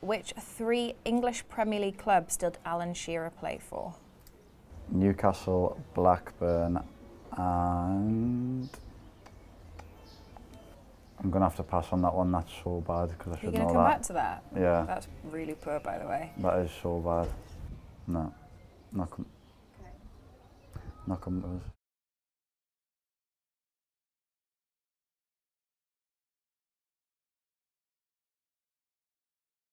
Which 3 English Premier League clubs did Alan Shearer play for? Newcastle, Blackburn, and I'm going to have to pass on that one. That's so bad because I should know that. You're going to come back to that? Yeah. That's really poor, by the way. That is so bad. No, not coming to us.